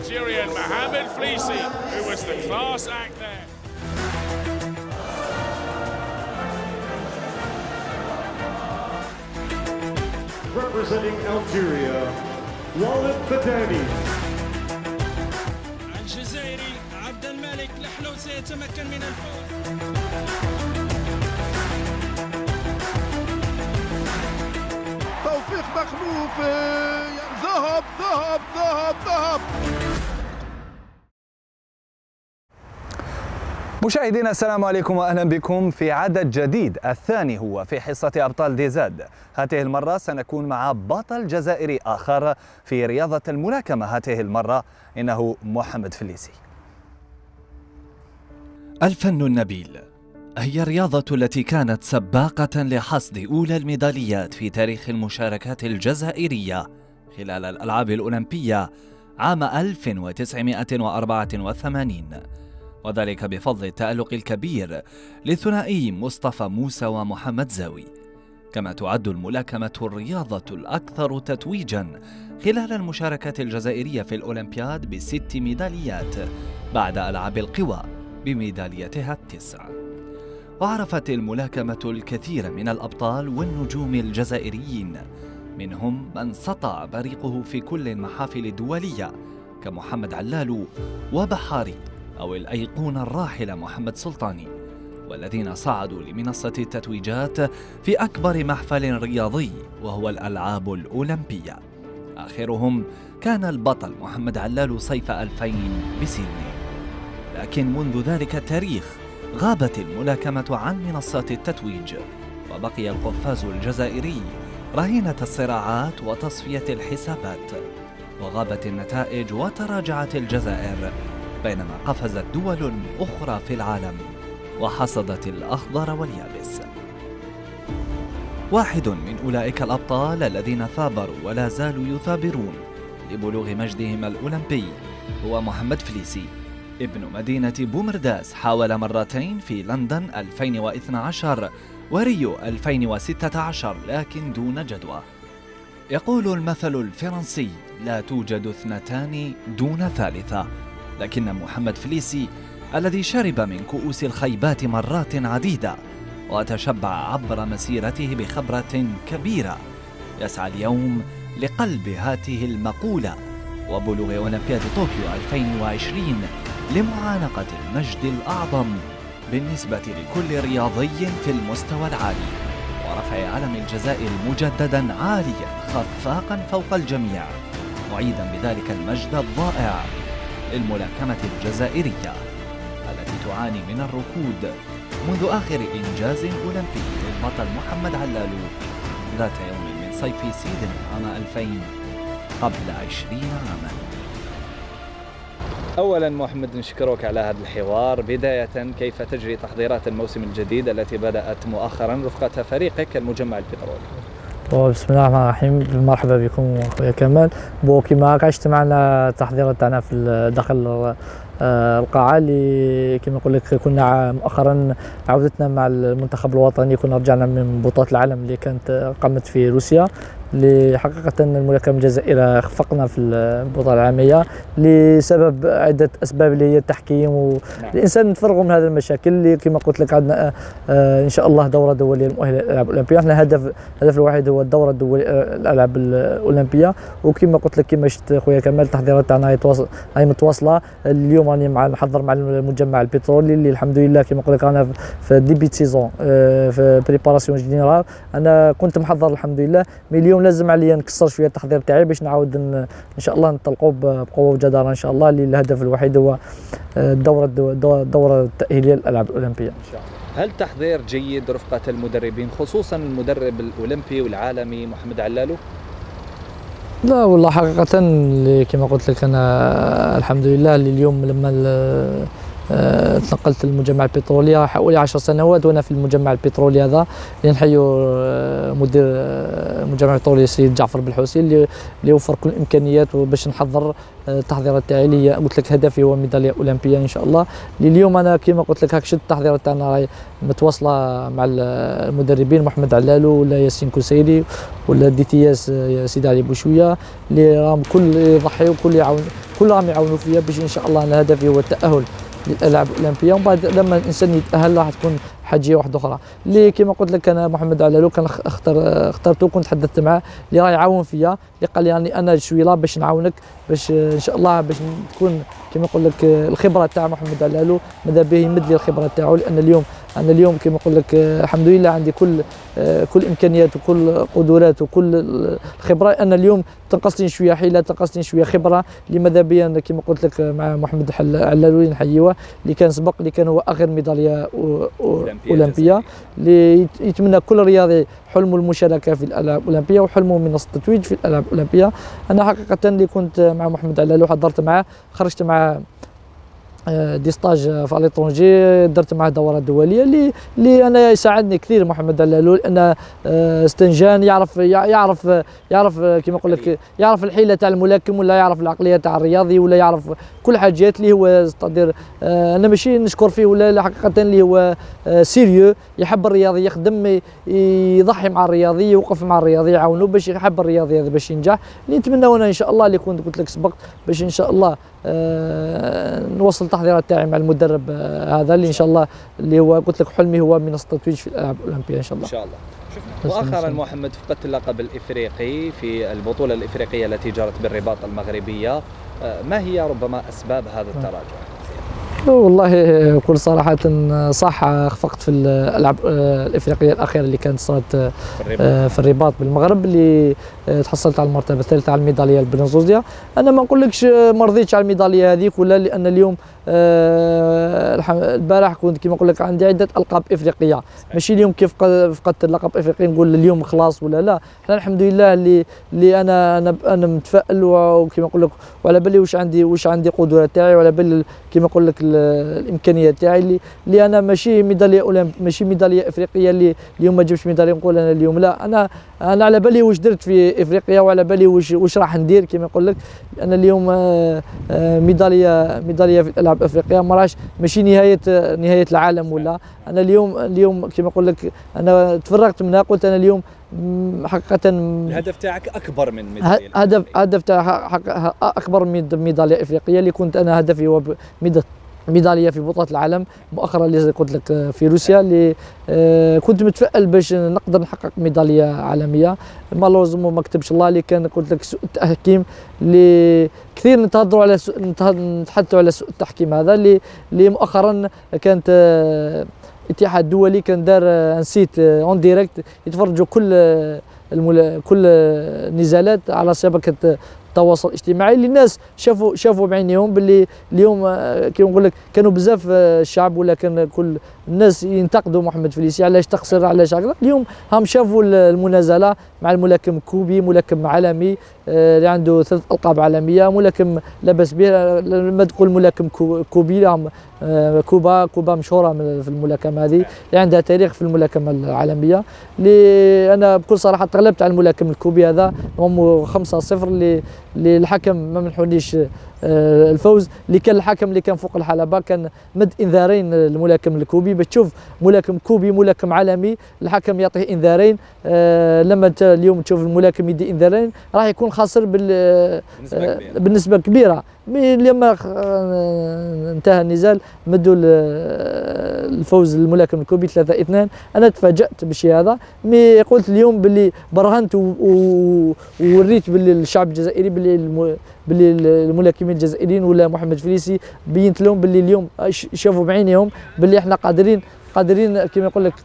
Algerian Mohamed Flissi, who was the class act there. Representing Algeria, Walid Badani. الجزائري عبد الملك الحلو سيتمكن من الفوز. توفيق مخلوف، ذهب ذهب ذهب ذهب. مشاهدينا السلام عليكم واهلا بكم في عدد جديد، الثاني هو في حصة ابطال ديزاد. هذه المرة سنكون مع بطل جزائري اخر في رياضة الملاكمة، هذه المرة انه محمد فليسي. الفن النبيل هي الرياضة التي كانت سباقة لحصد أولى الميداليات في تاريخ المشاركات الجزائرية خلال الألعاب الأولمبية عام 1984، وذلك بفضل التألق الكبير للثنائي مصطفى موسى ومحمد زاوي. كما تعد الملاكمة الرياضة الأكثر تتويجاً خلال المشاركات الجزائرية في الأولمبياد ب6 ميداليات بعد ألعاب القوى بميداليتها 9. وعرفت الملاكمة الكثير من الأبطال والنجوم الجزائريين، منهم من سطع بريقه في كل المحافل الدولية كمحمد علالو وبحاري أو الأيقونة الراحلة محمد سلطاني، والذين صعدوا لمنصة التتويجات في أكبر محفل رياضي وهو الألعاب الأولمبية. آخرهم كان البطل محمد علالو صيف 2000 بسيدني. لكن منذ ذلك التاريخ غابت الملاكمة عن منصات التتويج، وبقي القفاز الجزائري رهينة الصراعات وتصفية الحسابات، وغابت النتائج وتراجعت الجزائر، بينما قفزت دول أخرى في العالم وحصدت الأخضر واليابس. واحد من أولئك الأبطال الذين ثابروا ولا زالوا يثابرون لبلوغ مجدهم الأولمبي هو محمد فليسي، ابن مدينة بومرداس. حاول مرتين في لندن 2012 وريو 2016 لكن دون جدوى. يقول المثل الفرنسي: لا توجد اثنتان دون ثالثة. لكن محمد فليسي الذي شرب من كؤوس الخيبات مرات عديدة وتشبع عبر مسيرته بخبرة كبيرة، يسعى اليوم لقلب هذه المقولة وبلوغ أولمبياد طوكيو 2020 لمعانقة المجد الأعظم بالنسبة لكل رياضي في المستوى العالي، ورفع علم الجزائر مجددا عاليا خفاقا فوق الجميع، معيدا بذلك المجد الضائع للملاكمة الجزائرية التي تعاني من الركود منذ آخر إنجاز أولمبي للبطل محمد علالو ذات يوم من صيف سيدني عام 2000 قبل 20 عاما. أولا محمد نشكرك على هذا الحوار. بداية، كيف تجري تحضيرات الموسم الجديد التي بدأت مؤخرا رفقة فريقك المجمع البترولي؟ بسم الله الرحمن الرحيم، مرحبا بكم اخويا كمال. كما عشت معنا التحضيرات تاعنا في داخل القاعه اللي كما نقول لك كنا مؤخرا عودتنا مع المنتخب الوطني، كنا رجعنا من بطولة العالم اللي كانت قامت في روسيا، اللي حقيقة الملاكمة الجزائرية خفقنا في البطولة العالمية لسبب عدة أسباب اللي هي التحكيم والإنسان نتفرغوا من هذه المشاكل اللي كما قلت لك عندنا إن شاء الله دورة دولية مؤهلة للألعاب الأولمبية. احنا الهدف الوحيد هو الدورة الدولية للألعاب الأولمبية، وكما قلت لك كما شفت خويا كمال التحضيرات تاعنا هي متواصلة. اليوم راني نحضر مع المجمع البترولي اللي الحمد لله كما نقول لك انا في ديبيت سيزون في بريباراسيون جينيرال، انا كنت محضر الحمد لله، مي اليوم لازم عليا نكسر شويه التحضير تاعي باش نعاود ان شاء الله نطلقوا بقوه وجداره ان شاء الله، اللي الهدف الوحيد هو الدوره التاهيليه للالعاب الاولمبيه. هل تحضير جيد رفقة المدربين، خصوصا المدرب الأولمبي والعالمي محمد علالو؟ لا والله حقيقة كما قلت لك أنا الحمد لله اللي اليوم لما تنقلت للمجمع البترولي حوالي 10 سنوات وأنا في المجمع البترولي هذا، اللي نحيو المجمع الطولي السيد جعفر بالحوسي اللي وفر كل الامكانيات باش نحضر التحضيرات تاعي اللي قلت لك هدفي هو ميداليه اولمبيه ان شاء الله. اليوم انا كما قلت لك هاك شد التحضيرات تاعنا راهي متواصله مع المدربين محمد علالو ولا ياسين كوسيري ولا دي تي اس سيدي علي بوشويه اللي راهم كل يضحيوا كل يعاون كل راهم يعاونوا فيا باش ان شاء الله انا هدفي هو التاهل للالعاب الاولمبيه. ومن بعد لما الانسان يتاهل راح تكون حاجه واحده اخرى اللي كما قلت لك انا محمد علالو كان اخترته كنت تحدثت معاه اللي راه يعاون فيا اللي قال لي يعني انا شوي لا باش نعاونك باش ان شاء الله باش تكون كما نقول لك الخبره تاع محمد علالو ماذا به يمد لي الخبره تاعو لان اليوم كما نقول لك الحمد لله عندي كل امكانيات وكل قدرات وكل الخبره. انا اليوم تنقصني شويه حيله تنقصني شويه خبره اللي ماذا بيا كما قلت لك مع محمد علالو نحيوه اللي كان سبق اللي كان هو اخر ميداليه اولمبيه اللي يتمنى كل رياضي حلمه المشاركه في الالعاب الاولمبيه وحلمه من التتويج في الالعاب الاولمبيه. انا حقيقه اللي كنت مع محمد علالو حضرت معاه خرجت مع دي ستاج في الاترونجي درت معاه دورات دوليه اللي انا يساعدني كثير محمد علالو لان استنجان يعرف كما نقول لك يعرف الحيله تاع الملاكم ولا يعرف العقليه تاع الرياضي ولا يعرف كل حاجات اللي هو تقدر انا ماشي نشكر فيه ولا حقيقه اللي هو سيريو يحب الرياضي يخدم يضحي مع الرياضي يوقف مع الرياضي يعاونوا باش يحب الرياضي هذا باش ينجح. اللي نتمنى انا ان شاء الله اللي كنت قلت لك سبق باش ان شاء الله نوصل التحضيرات تاعي مع المدرب هذا اللي ان شاء الله اللي هو قلت لك حلمي هو من التتويج في الالعاب الاولمبيه ان شاء الله. ان شاء الله. مؤخرا محمد فقدت اللقب الافريقي في البطوله الافريقيه التي جرت بالرباط المغربيه، ما هي ربما اسباب هذا التراجع؟ والله بكل صراحة صح اخفقت في الألعاب الإفريقية الأخيرة اللي كانت صارت في الرباط بالمغرب اللي تحصلت على المرتبة الثالثة على الميدالية البرونزوزية. أنا ما نقولكش ما رضيتش على الميدالية هذيك ولا لأن اليوم البارح كنت كما نقول لك عندي عدة ألقاب إفريقية ماشي اليوم كيف فقدت اللقب الإفريقي نقول اليوم خلاص ولا لا. احنا الحمد لله اللي أنا متفائل وكما نقول لك وعلى بالي واش عندي قدرات تاعي وعلى بالي كما نقول لك الامكانيات تاعي اللي انا ماشي ميداليه افريقيه اللي اليوم ما جبتش ميداليه نقول انا اليوم لا. انا على بالي واش درت في افريقيا وعلى بالي واش راح ندير كما نقول لك. انا اليوم ميداليه في الالعاب الافريقيه ما راهش ماشي نهايه العالم ولا. انا اليوم كما نقول لك انا تفرغت منها قلت انا اليوم حقيقه الهدف تاعك اكبر من ميداليه هدف تاع اكبر من ميداليه افريقيه اللي كنت انا هدفي هو ميداليه في بطوله العالم مؤخرا اللي قلت لك في روسيا اللي كنت متفائل باش نقدر نحقق ميداليه عالميه. مالوزمو ما كتبش الله اللي كان قلت لك سوء التحكيم اللي كثير نتحدثوا على سوء التحكيم هذا اللي مؤخرا كانت الاتحاد الدولي كان دار نسيت اون ديريكت يتفرجوا كل النزالات على شبكه التواصل الاجتماعي اللي الناس شافوا بعينيهم باللي اليوم كيما نقول لك كانوا بزاف الشعب ولا كان كل الناس ينتقدوا محمد فليسي علاش تقصر علاش هكذا. اليوم هم شافوا المنازله مع الملاكم كوبي ملاكم عالمي اللي عنده 3 ألقاب عالميه ملاكم لاباس به. لما تقول ملاكم كوبي كوبا مشهوره في الملاكمه هذه اللي عندها تاريخ في الملاكمه العالميه اللي انا بكل صراحه تغلبت على الملاكم الكوبي هذا هم 5-0 اللي الحكم ما منحونيش الفوز اللي كان الحكم اللي كان فوق الحلبة كان مد انذارين للملاكم الكوبي باش تشوف ملاكم كوبي ملاكم عالمي الحكم يعطيه انذارين. لما انت اليوم تشوف الملاكم يدي انذارين راح يكون خاسر بالنسبه كبيره. لما انتهى النزال مدوا الفوز للملاكم الكوبي 3-2. انا تفاجأت بالشيء هذا مي قلت اليوم باللي برهنت ووريت باللي الشعب الجزائري باللي الملاكمين الجزائريين ولا محمد فليسي بينت لهم باللي اليوم شافوا بعينيهم باللي احنا قادرين كما يقول لك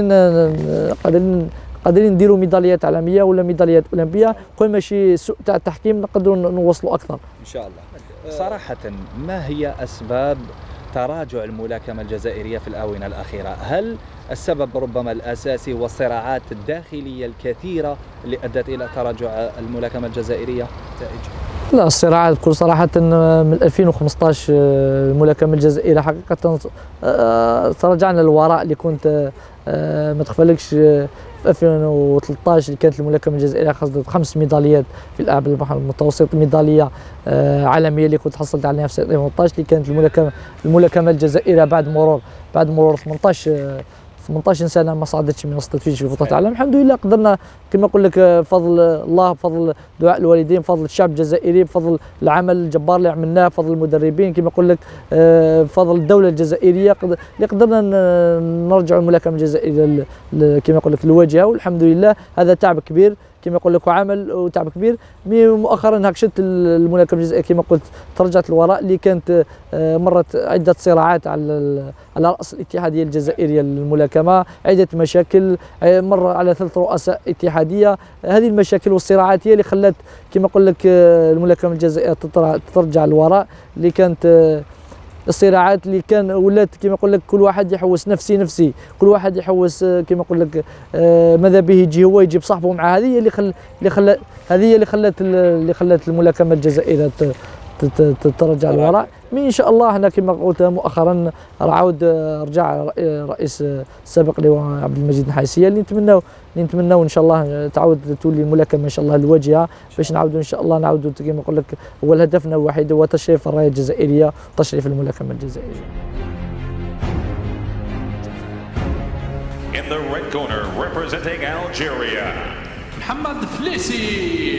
قادرين نديروا ميداليات عالميه ولا ميداليات اولمبيه. كل ماشي سوء تاع التحكيم نقدروا نوصلوا اكثر ان شاء الله. صراحه ما هي اسباب تراجع الملاكمه الجزائريه في الاونه الاخيره؟ هل السبب ربما الأساسي هو الصراعات الداخلية الكثيرة اللي أدت إلى تراجع الملاكمة الجزائرية؟ لا، الصراعات بكل صراحة من 2015 الملاكمة الجزائرية حقيقة تراجعنا للوراء. اللي كنت ما تخفلكش في 2013 اللي كانت الملاكمة الجزائرية حصلت 5 ميداليات في الألعاب البحر المتوسط، ميدالية عالمية اللي كنت حصلت عليها في 2018 اللي كانت الملاكمة الجزائرية بعد مرور 18 سنه ما صعدتش من التتويج في بطوله العالم. الحمد لله قدرنا كما نقول لك بفضل الله، بفضل دعاء الوالدين، بفضل الشعب الجزائري، بفضل العمل الجبار اللي عملناه، بفضل المدربين كما نقول لك، بفضل الدوله الجزائريه اللي قدرنا نرجع الملاكمه الجزائريه كما نقول لك الواجهه. والحمد لله هذا تعب كبير كما يقول لك وعمل وتعب كبير. مؤخرا هكشت الملاكمه الجزائريه كما قلت ترجعت للوراء، اللي كانت مرت عده صراعات على راس الاتحاديه الجزائريه للملاكمه، عده مشاكل، مر على 3 رؤساء اتحاديه. هذه المشاكل والصراعات هي اللي خلت كما نقول لك الملاكمه الجزائريه ترجع للوراء، اللي كانت الصراعات اللي كان ولات كما نقول لك كل واحد يحوس نفسي، كل واحد يحوس كما نقول لك ماذا به يجي هو يجيب صاحبه معاه. هذه اللي خلت الملاكمه الجزائريه ترجع للوراء. ان شاء الله احنا كما قلت مؤخرا رجع رئيس السابق اللي هو عبد المجيد نحاسيه، اللي نتمناو ان شاء الله تعود تولي الملاكمه ان شاء الله الواجهه، باش نعاودوا ان شاء الله كما نقول لك هو هدفنا الوحيد هو تشريف الرايه الجزائريه وتشريف الملاكمه الجزائريه. In the red corner representing Algeria, محمد فليسي.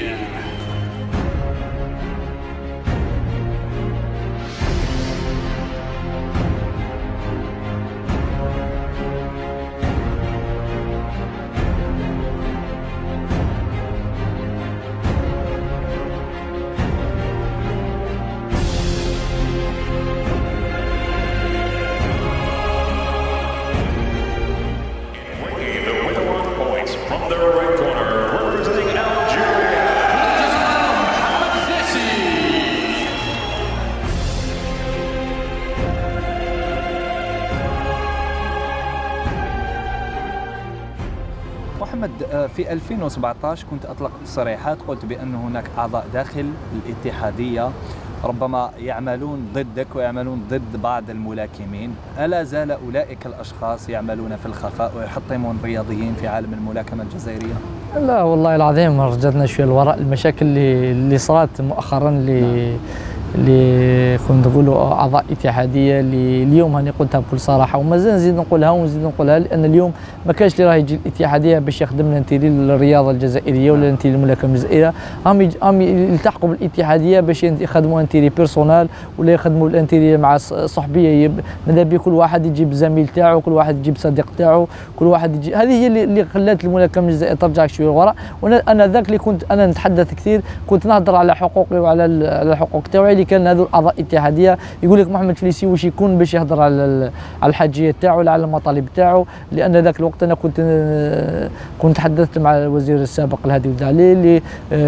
محمد، في 2017 كنت أطلقت تصريحات قلت بأن هناك أعضاء داخل الاتحادية ربما يعملون ضدك ويعملون ضد بعض الملاكمين. ألا زال أولئك الأشخاص يعملون في الخفاء ويحطمون رياضيين في عالم الملاكمة الجزائرية؟ لا والله العظيم رجعنا شوية الوراء. المشاكل اللي صارت مؤخرا اللي كنت نقولوا اعضاء اتحاديه اللي اليوم هاني قلتها بكل صراحه ومازال نزيد نقولها لان اليوم ما كانش اللي راه يجي الاتحاديه باش يخدم لانتيري للرياضه الجزائريه ولا لانتيري الملاكمه الجزائريه، هم يلتحقوا بالاتحاديه باش يخدموا انتيري بيرسونال ولا يخدموا الانتيري مع صحبيه. ماذا بي كل واحد يجيب زميل تاعو، كل واحد يجيب صديق تاعو، كل واحد يجي. هذه هي اللي خلات الملاكمه الجزائريه ترجع شويه للوراء. وانا ذاك اللي كنت انا نتحدث كثير، كنت نهضر على حقوقي وعلى الحقوق تاعي اللي كان هذو اعضاء اتحاديه يقول لك محمد فليسي واش يكون باش يهضر على الحاجيه تاعو ولا على المطالب تاعو. لان ذاك الوقت انا كنت تحدثت مع الوزير السابق الهادي الدعلي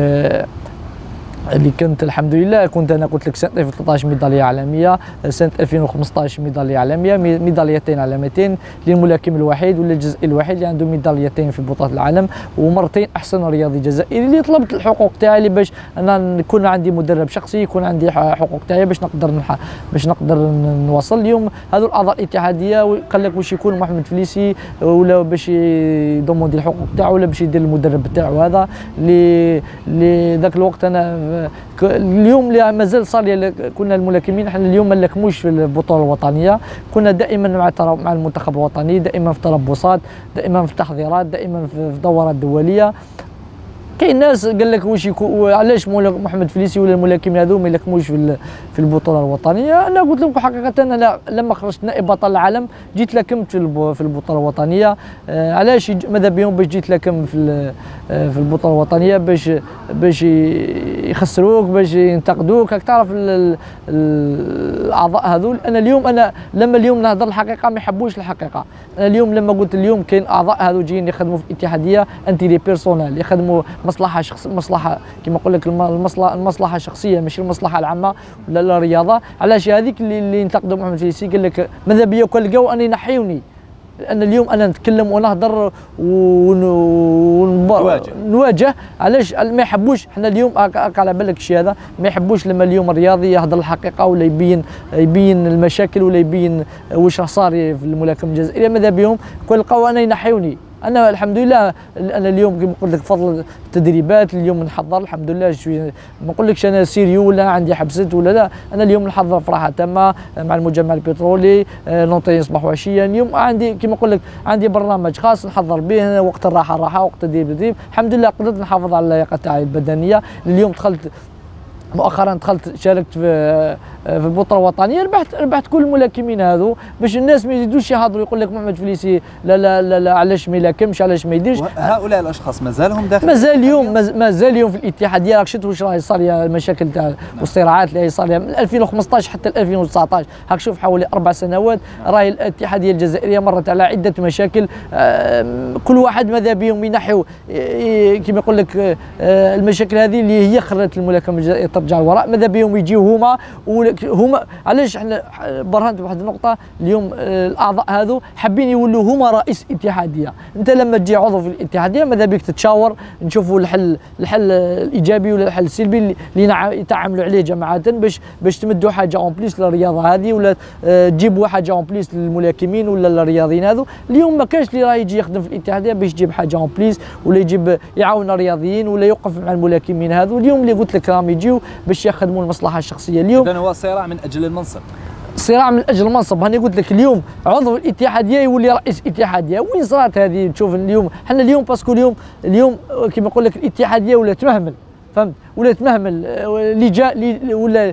اللي كنت الحمد لله كنت انا قلت لك سنه 2013 ميداليه عالميه، سنه 2015 ميداليه عالميه، ميداليتين عالميتين للملاكم الوحيد ولا الجزائري الوحيد اللي عنده ميداليتين في بطولات العالم، ومرتين احسن رياضي جزائري. اللي طلبت الحقوق تاعي باش انا يكون عندي مدرب شخصي، يكون عندي حقوق تاعي باش نقدر نوصل. اليوم هذو الاعضاء الاتحاديه قال لك واش يكون محمد فليسي ولا باش يضمن الحقوق تاعو ولا باش يدير المدرب تاعو. هذا اللي ذاك الوقت انا اليوم اللي مازال صار كنا الملاكمين احنا اليوم ما نلاكموش في البطوله الوطنيه، كنا دائما مع المنتخب الوطني، دائما في تربصات، دائما في تحضيرات، دائما في دورات دوليه. كاين ناس قال لك واش علاش محمد فليسي ولا الملاكمين هذو ما يلاكموش في البطوله الوطنيه. انا قلت لكم حقيقه انا لما خرجت نائب بطل العالم جيت لكمت في البطوله الوطنيه. علاش ماذا بهم باش جيت لكم في البطوله الوطنيه باش يخسروك، باش ينتقدوك، راك تعرف الاعضاء هذول. انا لما اليوم نهضر الحقيقه ما يحبوش الحقيقه. انا اليوم لما قلت اليوم كاين اعضاء هذو جايين يخدموا في الاتحاديه انتيري بيرسونال، يخدموا مصلحه كما نقول لك المصلحه الشخصيه ماشي المصلحه العامه ولا الرياضه. علاش هذيك اللي ينتقدوا محمد فليسي قال لك ماذا بيا كون لقاو اني ينحيوني لان اليوم انا نتكلم ونهضر ونواجه. علاش ما يحبوش حنا اليوم على بالك الشيء هذا، ما يحبوش لما اليوم الرياضي يهضر الحقيقه ولا يبين المشاكل ولا يبين واش راه صار في الملاكمه الجزائريه. ماذا بهم لقاو انا ينحيوني. انا الحمد لله انا اليوم كما قلت لك بفضل التدريبات اليوم نحضر الحمد لله شويه، ما نقولكش انا سيريو ولا عندي حبست ولا لا، انا اليوم نحضر فرحه تامه مع المجمع البترولي، نونطي صباح وعشيه. اليوم عندي كما نقول لك عندي برنامج خاص نحضر به، وقت الراحه وقت التدريب. الحمد لله قدرت نحافظ على اللياقه تاعي البدنيه. اليوم مؤخرا دخلت شاركت في البطوله الوطنيه، ربحت كل الملاكمين هذو، باش الناس ما يزيدوش يهضروا يقول لك محمد فليسي لا لا لا, لا علاش ما يلاكمش علاش ما يديرش. هؤلاء الاشخاص مازالهم داخل مازال اليوم في الاتحاديه. راك شفت واش راهي صار المشاكل تاع والصراعات اللي صار من 2015 حتى 2019. هاك شوف حوالي 4 سنوات راهي الاتحاديه الجزائريه مرت على عده مشاكل. كل واحد ماذا بهم ينحوا كما يقول لك المشاكل هذه اللي هي خلت الملاكمه الجزائريه ترجع الوراء. ماذا بهم يجيو هما علاش احنا برهنت بواحد النقطه اليوم الاعضاء هذو حابين يولوا هما رئيس اتحاديه. انت لما تجي عضو في الاتحاديه ماذا بك تتشاور نشوفوا الحل الايجابي ولا الحل السلبي اللي يتعاملوا عليه جماعه باش تمدوا حاجه اون بليس للرياضه هذه ولا تجيبوا حاجه اون بليس للملاكمين ولا للرياضيين هذو. اليوم ما كانش اللي راه يجي يخدم في الاتحاديه باش يجيب حاجه اون بليس ولا يجيب يعاون الرياضيين ولا يوقف مع الملاكمين هذو. اليوم اللي قلت لك راهم يجيو باش يخدموا المصلحه الشخصيه. اليوم إذن هو صراع من اجل المنصب، صراع من اجل المنصب. هاني قلت لك اليوم عضو الاتحاديه يولي رئيس اتحاديه. وين صارت هذه؟ تشوف اليوم حنا اليوم باسكو اليوم كما نقول لك الاتحاديه ولا تمهمل، فهمت؟ ولا تمهمل اللي جاء ولا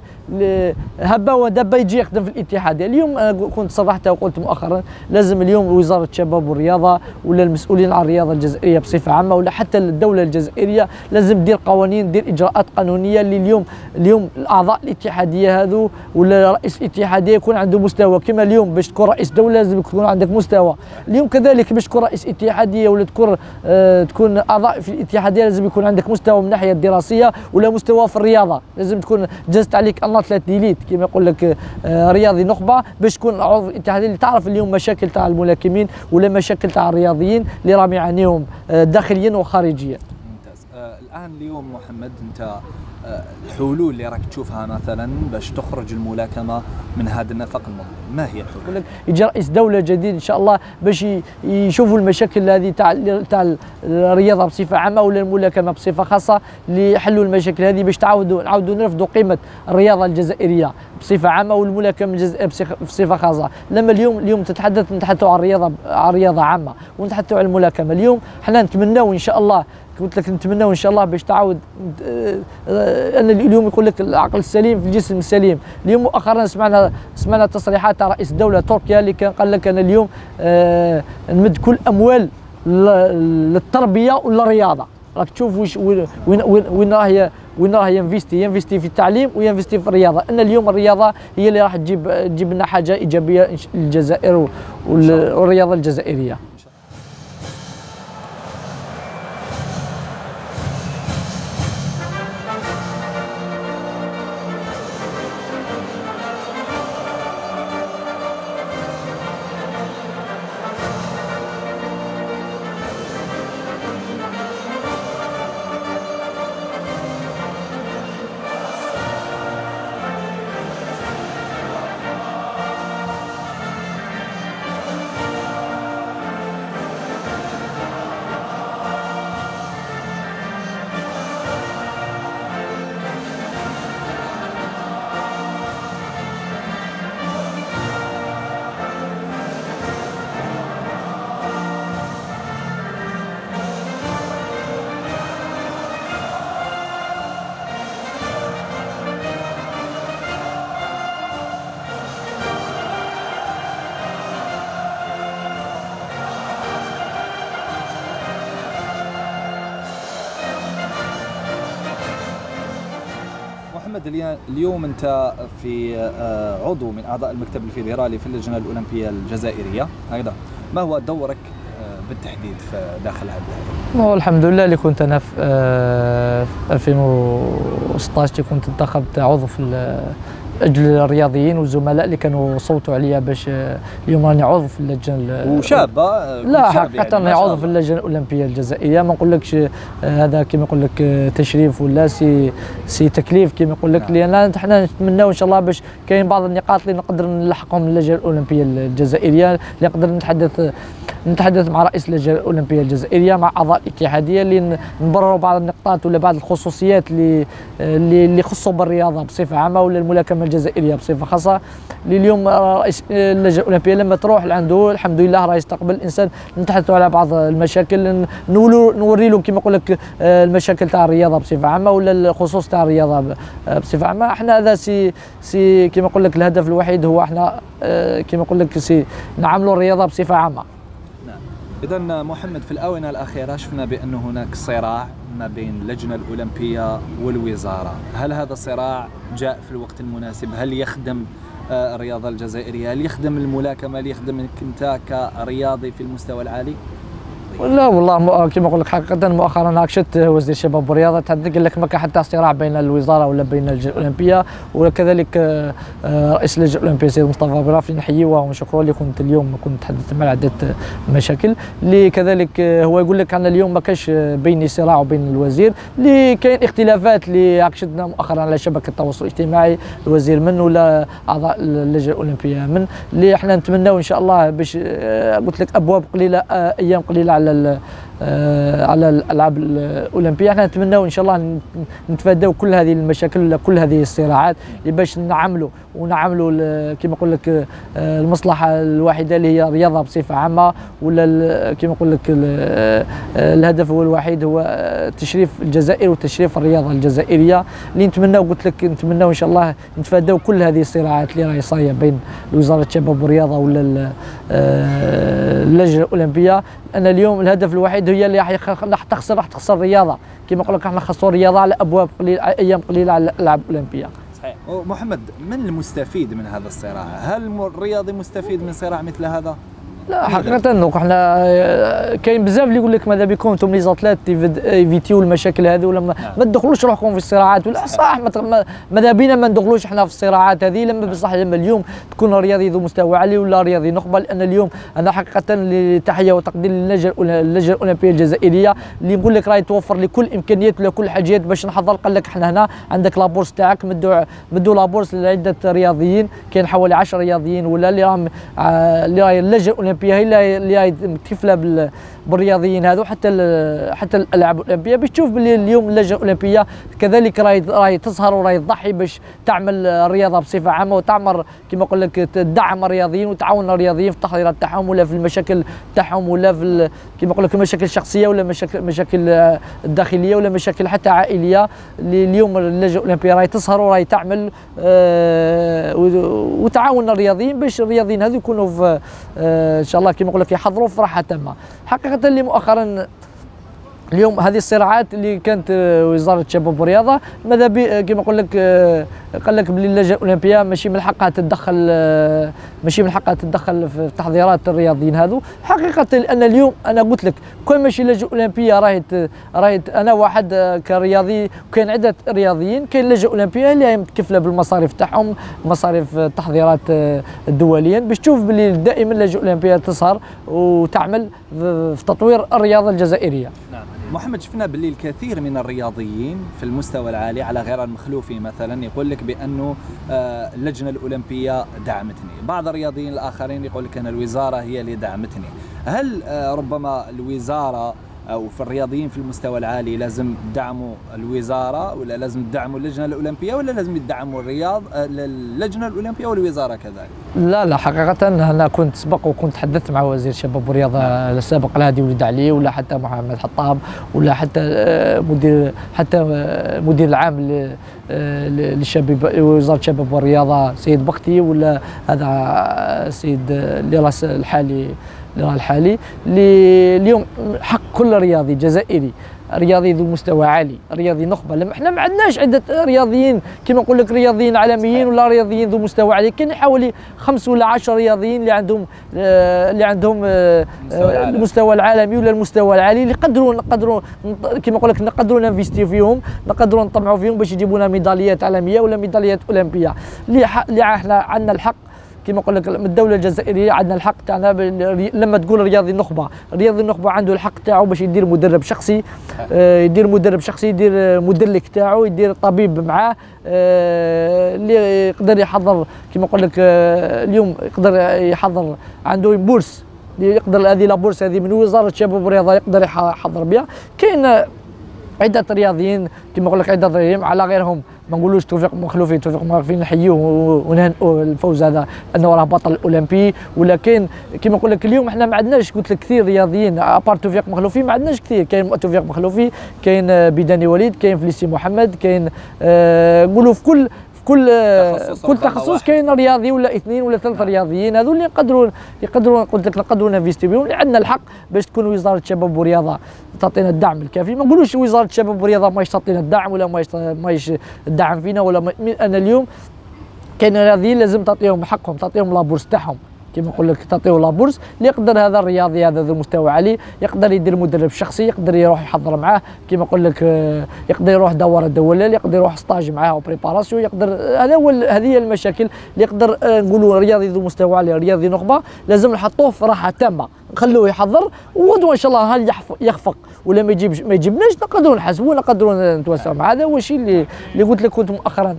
هبه ودبه يجي يخدم في الاتحاديه. اليوم كنت صرحت وقلت مؤخرا لازم اليوم وزاره الشباب والرياضه ولا المسؤولين عن الرياضه الجزائريه بصفه عامه ولا حتى الدوله الجزائريه لازم دير قوانين، دير اجراءات قانونيه اللي اليوم الاعضاء الاتحاديه هذو ولا رئيس الاتحاديه يكون عنده مستوى. كما اليوم باش تكون رئيس دوله لازم يكون عندك مستوى. اليوم كذلك باش تكون رئيس اتحاديه ولا تكون اعضاء في الاتحاديه لازم يكون عندك مستوى من الناحيه الدراسيه ولا مستوى في الرياضه. لازم تكون جازت عليك النطلة ديليت كما يقول لك رياضي نخبه باش تكون عضو الاتحاديه اللي تعرف اليوم مشاكل تاع الملاكمين ولا مشاكل تاع الرياضيين اللي راهم يعانيهم داخليا وخارجيا. ممتاز. الان اليوم محمد انت الحلول اللي راك تشوفها مثلا باش تخرج الملاكمه من هذا النفق المظلم ما هي الحلول؟ يجي رئيس دوله جديد ان شاء الله باش يشوفوا المشاكل هذه تاع الرياضه بصفه عامه ولا الملاكمه بصفه خاصه اللي يحلوا المشاكل هذه باش نعاودوا نرفضوا قيمه الرياضه الجزائريه بصفه عامه والملاكمه الجزائريه بصفه خاصه. لما اليوم نتحدثوا عن الرياضه عامه ونتحدثوا على الملاكمه. اليوم حنا نتمناو ان شاء الله قلت لك نتمناو ان شاء الله باش تعاود ان اليوم يقول لك العقل السليم في الجسم السليم. اليوم مؤخرا سمعنا تصريحات تاع رئيس الدوله تركيا اللي كان قال لك انا اليوم نمد كل اموال للتربيه وللرياضه. راك تشوف وين راه ينفيستي في التعليم وينفيستي في الرياضه. ان اليوم الرياضه هي اللي راح تجيب لنا حاجه ايجابيه للجزائر والرياضه الجزائريه. اليوم انت في عضو من اعضاء المكتب الفيدرالي في اللجنه الاولمبيه الجزائريه، هكذا ما هو دورك بالتحديد في داخل هذا؟ هو الحمد لله اللي كنت انا في 2016 كنت انتخبت عضو في اجل الرياضيين والزملاء اللي كانوا صوتوا عليا باش اليوم راني عضو في اللجنه وشابه. لا حقيقه راني عضو في اللجنه الاولمبيه الجزائريه. ما نقولكش هذا كما نقول لك تشريف ولا سي تكليف كما نقول لك، لان حنا نتمناو ان شاء الله باش كاين بعض النقاط اللي نقدر نلحقهم من اللجنه الاولمبيه الجزائريه، اللي نقدر نتحدث مع رئيس اللجنه الاولمبيه الجزائريه مع اعضاء الاتحاديه اللي نبرروا بعض النقاط ولا بعض الخصوصيات اللي يخصوا بالرياضه بصفه عامه ولا الملاكمه الجزائريه بصفه خاصه. اللي اليوم رئيس اللجنه الاولمبيه لما تروح لعنده الحمد لله راه يستقبل الانسان، نتحدثوا على بعض المشاكل، نوري له كما نقول لك المشاكل تاع الرياضه بصفه عامه ولا الخصوص تاع الرياضه بصفه عامه. احنا هذا سي كما نقول لك الهدف الوحيد هو احنا كما نقول لك نعملوا الرياضه بصفه عامه. إذا محمد، في الآونة الأخيرة شفنا بأن هناك صراع ما بين اللجنة الأولمبية والوزارة، هل هذا الصراع جاء في الوقت المناسب؟ هل يخدم الرياضة الجزائرية؟ هل يخدم الملاكمة؟ هل يخدمك أنت كرياضي في المستوى العالي؟ لا والله كما نقول لك حقيقه مؤخرا هاكشت وزير الشباب والرياضه تحدث قال لك ما كان حتى صراع بين الوزاره ولا بين اللجنه الاولمبيه، وكذلك رئيس اللجنه الاولمبيه سيد مصطفى برافي نحييه ونشكره اللي كنت اليوم تحدثت مع عده مشاكل اللي كذلك هو يقول لك انا اليوم ما كاش بيني صراع وبين الوزير، اللي كاين اختلافات اللي هاكشتنا مؤخرا على شبكه التواصل الاجتماعي، الوزير من ولا اعضاء اللجنه الاولمبيه من، اللي احنا نتمناو ان شاء الله باش قلت لك ابواب قليله ايام قليله على الالعاب الاولمبيه. احنا نتمناو ان شاء الله نتفاداو كل هذه المشاكل كل هذه الصراعات باش نعملوا كما نقول لك المصلحه الواحده اللي هي الرياضه بصفه عامه، ولا كما نقول لك الهدف هو الوحيد هو تشريف الجزائر وتشريف الرياضه الجزائريه، اللي نتمناو قلت لك نتمناو ان شاء الله نتفاداو كل هذه الصراعات اللي راهي صايره بين وزاره الشباب والرياضه ولا اللجنه الاولمبيه. انا اليوم الهدف الوحيد هي اللي راح تخسر الرياضه، كما نقول لك احنا خسروا الرياضه على ابواب قليل ايام قليله على الالعاب الاولمبيه. صحيح. محمد، من المستفيد من هذا الصراع؟ هل الرياضي مستفيد من صراع مثل هذا؟ لا حقيقة حنا كاين بزاف اللي يقول لك ماذا بكم انتم لي زاتليت ايفيتيو المشاكل هذه ولا ما تدخلوش روحكم في الصراعات، ولا صح ماذا بينا ما ندخلوش احنا في الصراعات هذه، لما بصح لما اليوم تكون رياضي ذو مستوى عالي ولا رياضي نخبه. لان اليوم انا حقيقة تحية وتقدير للجنة الاولمبية الجزائرية اللي نقول لك راهي توفر لي كل امكانيات ولا كل حاجات باش نحضر. قال لك احنا هنا عندك لابورس تاعك مدوا لابورس لعدة رياضيين، كاين حوالي 10 رياضيين ولا اللي راهم اللجنة الأولمبية هي اللي مكتفله بالرياضيين هذو حتى الالعاب الاولمبيه، باش تشوف باللي اليوم اللجنه الاولمبيه كذلك راهي تظهر وراهي تضحي باش تعمل الرياضه بصفه عامه وتعمر كما نقول لك تدعم الرياضيين وتعاون الرياضيين في التحضيرات تاعهم ولا في المشاكل تاعهم ولا في كما نقول لك المشاكل الشخصيه ولا مشاكل الداخليه ولا مشاكل حتى عائليه. اللي اليوم اللجنه الاولمبيه راهي تظهر وراهي تعمل وتعاون الرياضيين باش الرياضيين هذو يكونوا في ان شاء الله كما نقول لك يحضروا في راحه تامه. حقيقه اللي مؤخرا اليوم هذه الصراعات اللي كانت وزاره الشباب والرياضه ماذا كما نقول لك قال لك بلي اللجنه الاولمبيه ماشي من حقها تتدخل في تحضيرات الرياضيين هذو. حقيقه لان اليوم انا قلت لك كل ماشي اللجنه الاولمبيه راهي انا واحد كرياضي وكاين عده رياضيين، كاين اللجنه الاولمبيه اللي هي متكفله بالمصاريف تاعهم مصاريف التحضيرات الدوليا باش تشوف بلي دائما اللجنه الاولمبيه تسهر وتعمل في تطوير الرياضه الجزائريه. نعم. محمد، شفنا باللي الكثير من الرياضيين في المستوى العالي على غير المخلوفي مثلا يقول لك بانه اللجنه الاولمبيه دعمتني، بعض الرياضيين الاخرين يقول لك ان الوزاره هي اللي دعمتني. هل ربما الوزاره او في الرياضيين في المستوى العالي لازم يدعموا الوزاره ولا لازم يدعموا اللجنه الاولمبيه ولا لازم يدعموا اللجنه الاولمبيه والوزاره كذلك؟ لا حقيقه انا كنت سبق وكنت تحدثت مع وزير الشباب والرياضه السابق الهادي ولد علي ولا حتى محمد حطاب ولا حتى مدير العام للشباب وزاره الشباب والرياضه سيد بختي ولا هذا السيد اللي راس الحالي اللي راه الحالي اللي اليوم حق كل رياضي جزائري، رياضي ذو مستوى عالي، رياضي نخبه. لما احنا ما عندناش عده رياضيين كما نقول لك رياضيين عالميين ولا رياضيين ذو مستوى عالي، كاين حوالي 5 ولا 10 رياضيين اللي عندهم المستوى العالمي ولا المستوى العالي، اللي نقدروا كما نقول لك نقدروا ننفيستيو فيهم، نقدروا نطمعوا فيهم باش يجيبوا لنا ميداليات عالميه ولا ميداليات اولمبيه. اللي احنا عندنا الحق كما نقول لك من الدوله الجزائريه، عندنا الحق تاعنا. لما تقول رياضي النخبه، رياضي النخبه عنده الحق تاعو باش يدير مدرب شخصي، يدير مدلك تاعو، يدير طبيب معاه، اللي يقدر يحضر كما نقول لك اليوم يقدر يحضر عنده بورس، يقدر هذه لا بورس هذه من وزاره الشباب والرياضه يقدر يحضر بها. كاين عده رياضيين كما نقول لك عده رياضيين على غيرهم، ما نقولوش توفيق مخلوفي نحيوه ونهنئوا الفوز هذا انه راه بطل اولمبي. ولكن كما نقول لك اليوم احنا ما عندناش قلت لك كثير رياضيين ابار توفيق مخلوفي، ما عندناش كثير. كاين توفيق مخلوفي، كاين بداني وليد، كاين فليسي محمد، كاين نقولوا في كل تخصص كاين رياضي ولا 2 ولا 3 رياضيين، هذو اللي يقدروا قلت لك نقدروا ننفيستي بهم. عندنا الحق باش تكون وزاره الشباب والرياضه تعطينا الدعم الكافي. ما نقولوش وزاره الشباب والرياضه ماهيش تعطينا الدعم ولا ماهيش الدعم فينا ولا انا اليوم كاين رياضيين لازم تعطيهم حقهم، تعطيهم لابورس تاعهم كما نقول لك، تعطيه لابورس اللي يقدر هذا الرياضي هذا ذو مستوى عالي يقدر يدير مدرب شخصي، يقدر يروح يحضر معاه كما نقول لك، يقدر يروح دوره دوليه، يقدر يروح ستاج معاه وبريباراسيون، يقدر هذه هي المشاكل اللي يقدر نقولوا رياضي ذو مستوى عالي، رياضي نخبه لازم نحطوه في راحه تامه، نخلوه يحضر وغدوه ان شاء الله هل يخفق ولا ما يجيبناش نقدروا نحاسبوه، نقدروا نتوسعوا معاه. هذا هو الشيء اللي قلت لك. كنت مؤخرا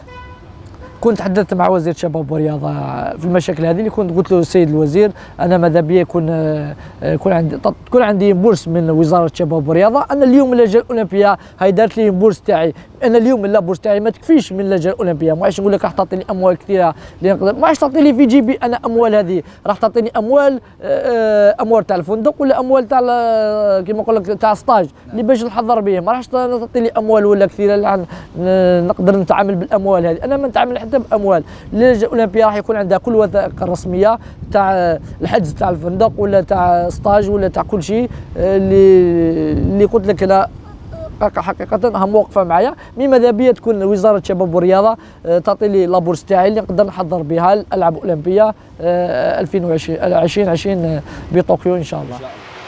كنت تحدثت مع وزير الشباب والرياضه في المشاكل هذه اللي كنت قلت له السيد الوزير انا ماذا بيا يكون عندي بورس من وزاره الشباب والرياضه. انا اليوم اللجنه الاولمبيه هاي دارت لي بورس تاعي، انا اليوم لا بورس تاعي ما تكفيش من اللجنه الاولمبيه، ما عادش نقول لك راح تعطيني اموال كثيره اللي نقدر، ما عادش تعطي لي في جيبي انا اموال هذه، راح تعطيني اموال تاع الفندق ولا اموال تاع كيما نقول لك تاع ستاج اللي باش نحضر به، ما راحش تعطي لي اموال ولا كثيره نقدر نتعامل بالاموال هذه. انا ما نتعامل حتى باموال. اللجنه الاولمبيه راح يكون عندها كل الوثائق الرسميه تاع الحجز تاع الفندق ولا تاع ستاج ولا تاع كل شيء اللي قلت لك انا حقيقه هم موقفه معايا. ماذا بيا تكون وزاره الشباب والرياضه تعطي لي لابورس تاعي اللي نقدر نحضر بها الالعاب الاولمبيه 2020 بطوكيو ان شاء الله.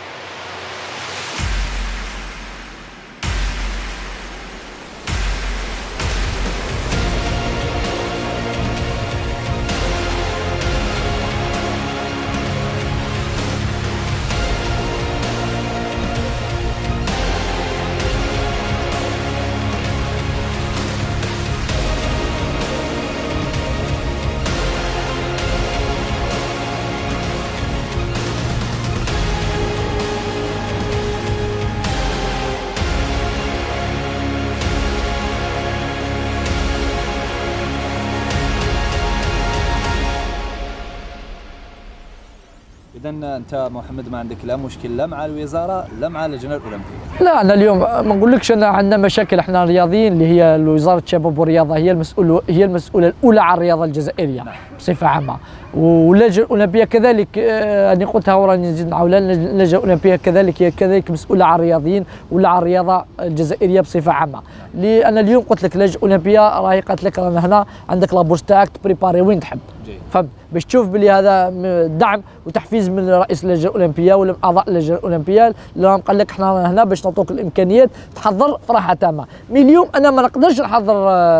إذا أنت محمد ما عندك لا مشكل لا مع الوزارة لا مع اللجنة الأولمبية؟ لا أنا اليوم ما نقولكش أنا عندنا مشاكل إحنا رياضيين اللي هي وزارة الشباب والرياضة هي المسؤولة الأولى على الرياضة الجزائرية بصفة عامة، واللجنة الأولمبية كذلك أنا قلتها وراني نزيد نعاودها، اللجنة الأولمبية كذلك هي كذلك مسؤولة على الرياضيين ولا على الرياضة الجزائرية بصفة عامة. أنا اليوم قلت لك اللجنة الأولمبية راهي قالت لك رانا هنا عندك لابورس تاعك تبريباري وين تحب، فهمت؟ باش تشوف بلي هذا دعم وتحفيز من رئيس اللجنه الاولمبيه ولا من اعضاء اللجنه الاولمبيه اللي راهم قال لك احنا هنا باش نعطوك الامكانيات تحضر في راحه تامه. من اليوم انا ما نقدرش نحضر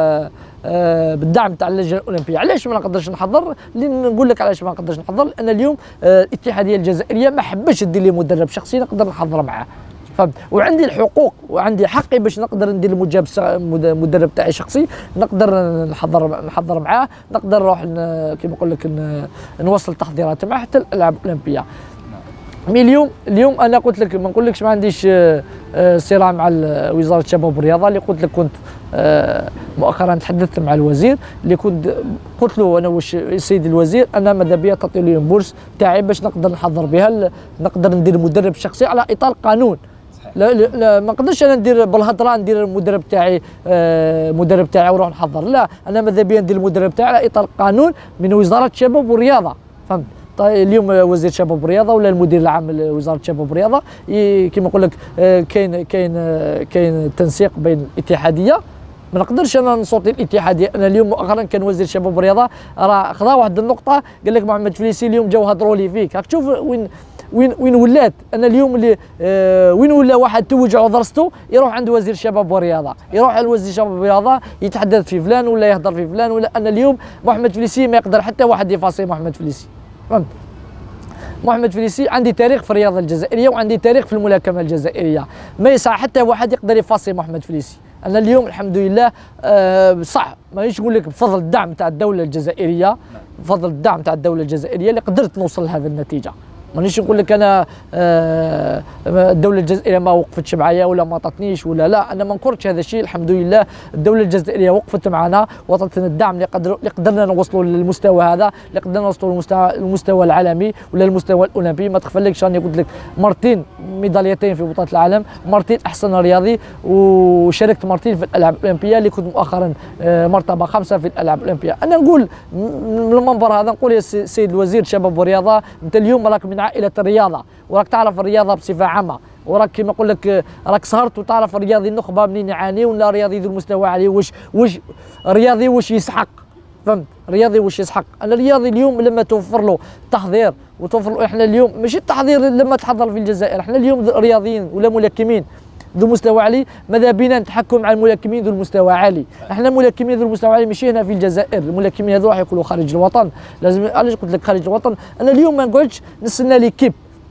بالدعم تاع اللجنه الاولمبيه. علاش ما نقدرش نحضر؟ نقول لك علاش ما نقدرش نحضر، لان اليوم الاتحاديه الجزائريه ما حبش تدير لي مدرب شخصي نقدر نحضر معاه، فهمت؟ وعندي الحقوق وعندي حقي باش نقدر ندير المدرب تاعي شخصي، نقدر نحضر معاه، نقدر نروح كيما نقول لك نوصل تحضيرات معاه حتى الالعاب الاولمبيه. مي اليوم انا قلت لك ما نقولكش ما عنديش صراع مع وزاره الشباب والرياضه، اللي قلت لك كنت مؤخرا تحدثت مع الوزير اللي قلت له انا واش السيد الوزير انا ماذا بيا تعطي لي بورس تاعي باش نقدر نحضر بها، نقدر ندير مدرب شخصي على اطار قانون. لا ما نقدرش انا ندير بالهضره ندير المدرب تاعي ونروح نحضر، لا انا ماذا بيا ندير المدرب تاعي على اطار قانون من وزاره الشباب والرياضه، فهمت؟ اليوم وزير الشباب والرياضه ولا المدير العام لوزاره الشباب والرياضه كما نقول لك كاين تنسيق بين الاتحاديه. ما نقدرش انا نصوتي الاتحاديه. انا اليوم مؤخرا كان وزير الشباب والرياضه راه خذا واحد النقطه، قال لك محمد فليسي اليوم جاو هضروا لي فيك. راك تشوف وين ولات. انا اليوم اللي وين ولا واحد توج عذرسته يروح عند وزير الشباب والرياضه، يروح على وزير الشباب والرياضه يتحدث في فلان ولا يهضر في فلان ولا. انا اليوم محمد فليسي ما يقدر حتى واحد يفاصي محمد فليسي، فهمت؟ محمد فليسي عندي تاريخ في الرياضه الجزائريه وعندي تاريخ في الملاكمه الجزائريه، ما يسع حتى واحد يقدر يفاصي محمد فليسي. انا اليوم الحمد لله صح مانيش نقول لك بفضل الدعم تاع الدوله الجزائريه، بفضل الدعم تاع الدوله الجزائريه اللي قدرت نوصل لهذه النتيجه. مانيش نقول لك انا الدوله الجزائريه ما وقفتش معايا ولا ما عطتنيش ولا لا، انا ما نكرتش هذا الشيء. الحمد لله الدوله الجزائريه وقفت معنا وعطتنا الدعم اللي قدرنا نوصلوا للمستوى هذا، اللي قدرنا نوصلوا للمستوى العالمي ولا المستوى الاولمبي. ما تخفلكش راني قلت لك مرتين ميداليتين في بطوله العالم، مرتين احسن رياضي، وشاركت مرتين في الالعاب الاولمبيه اللي كنت مؤخرا مرتبه 5 في الالعاب الاولمبيه. انا نقول من المنبر هذا نقول يا سيد الوزير الشباب والرياضه، انت اليوم راك من عائله الرياضه وراك تعرف الرياضه بصفه عامه، وراك كما نقول لك راك سهرت وتعرف الرياضي النخبه منين يعاني ولا رياضي ذو المستوى عالي واش رياضي واش يسحق، فهمت؟ رياضي واش يسحق. انا الرياضي اليوم لما توفر له تحضير وتوفر له، احنا اليوم ماشي التحضير لما تحضر في الجزائر، احنا اليوم رياضيين ولا ملاكمين ذو مستوى عالي، ماذا بينا نتحكم على الملاكمين ذو المستوى عالي. احنا ملاكمين ذو المستوى عالي ماشي هنا في الجزائر، الملاكمين هذو راح يكونوا خارج الوطن. لازم علاش قلت لك خارج الوطن؟ انا اليوم ما نقعدش نستنى ليكيب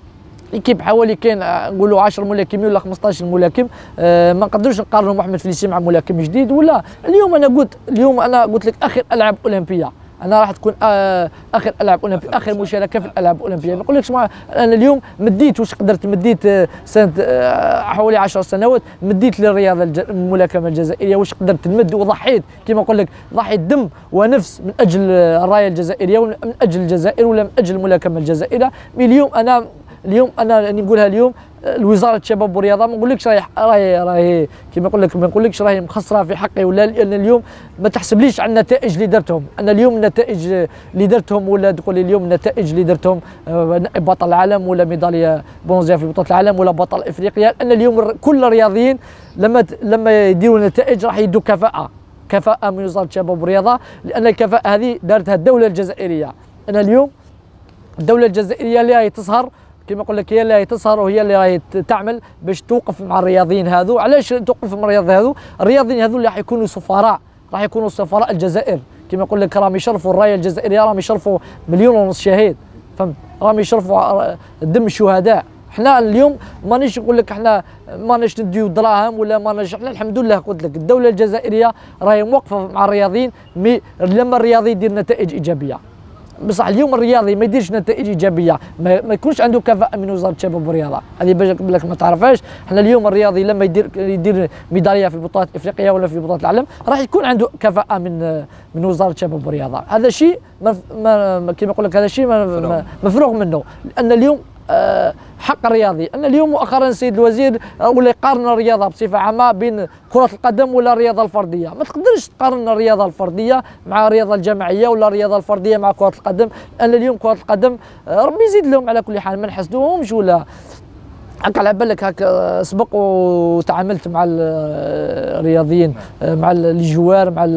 حوالي كاين نقولوا 10 ملاكمين ولا 15 ملاكم، ما نقدروش نقارنوا محمد فليسي مع ملاكم جديد ولا. اليوم انا قلت لك اخر العاب اولمبيه، انا راح تكون اخر العاب اولمبيه، اخر مشاركه في الالعاب الاولمبيه. ما نقولكش انا اليوم مديت واش قدرت، مديت سنه حوالي 10 سنوات مديت للرياضه الملاكمه الجزائريه واش قدرت نمد، وضحيت كما نقول لك ضحيت دم ونفس من اجل الرايه الجزائريه ومن اجل الجزائر ولا من اجل الملاكمه الجزائريه. اليوم انا راني نقولها اليوم الوزاره الشباب والرياضه ما نقولكش راهي كما نقول لك، ما نقولكش راهي مخسره في حقي ولا، لان اليوم ما تحسبليش على النتائج اللي درتهم. انا اليوم النتائج اللي درتهم ولا تقول اليوم النتائج اللي درتهم بطل العالم ولا ميداليه برونزيه في بطوله العالم ولا بطل افريقيا. لان اليوم كل الرياضيين لما يديروا نتائج راح يدوا كفاءه من وزاره الشباب والرياضه، لان الكفاءه هذه دارتها الدوله الجزائريه. انا اليوم الدوله الجزائريه اللي راهي تسهر كما نقول لك، هي اللي راهي تسهر وهي اللي راهي تعمل باش توقف مع الرياضيين هذو. علاش توقف مع الرياضيين هذو اللي راح يكونوا سفراء، راح يكونوا سفراء الجزائر. كما نقول لك راهم يشرفوا الرايه الجزائريه، راهم يشرفوا 1.5 مليون شهيد، فهمت؟ راهم يشرفوا دم الشهداء. احنا اليوم مانيش نقول لك احنا مانيش نديو دراهم ولا مانيش، احنا الحمد لله قلت لك الدوله الجزائريه راهي موقفه مع الرياضيين لما الرياضي يدير نتائج ايجابيه. بصح اليوم الرياضي ما يديرش نتائج ايجابيه، ما يكونش عنده كفاءه من وزاره الشباب والرياضه، هذه بالك ما تعرفهاش. احنا اليوم الرياضي لما يدير ميداليه في بطولات افريقيا ولا في بطولات العالم راح يكون عنده كفاءه من وزاره الشباب والرياضه. هذا شيء كما يقول لك هذا شيء مفروغ منه، لان اليوم حق الرياضي. أنا اليوم مؤخرا السيد الوزير ولا يقارن الرياضة بصفة عامة بين كرة القدم ولا الرياضة الفردية. ما تقدرش تقارن الرياضة الفردية مع الرياضة الجماعية ولا الرياضة الفردية مع كرة القدم. أنا اليوم كرة القدم ربي يزيد لهم على كل حال، ما نحسدوهمش ولا هكا. على بالك هكا سبق وتعاملت مع الرياضيين، مع لي جوار، مع